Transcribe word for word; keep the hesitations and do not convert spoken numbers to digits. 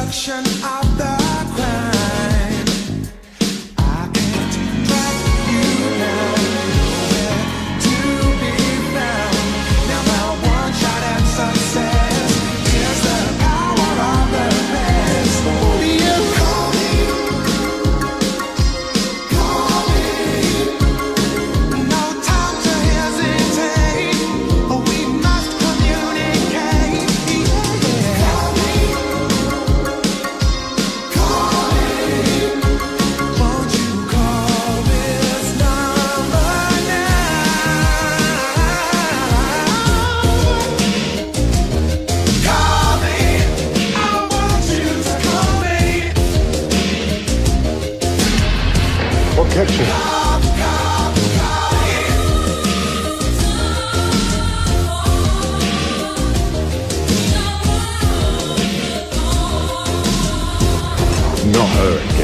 destruction of the crime. I can't track you down, nowhere to be found. Now my one shot at success is the power of the best. You call me, call me. No time to hesitate. We must communicate. Yeah. Call me, call me. Won't you call this number now? Call me. I want you to call me. What catch you? Call, call, call me. Not her.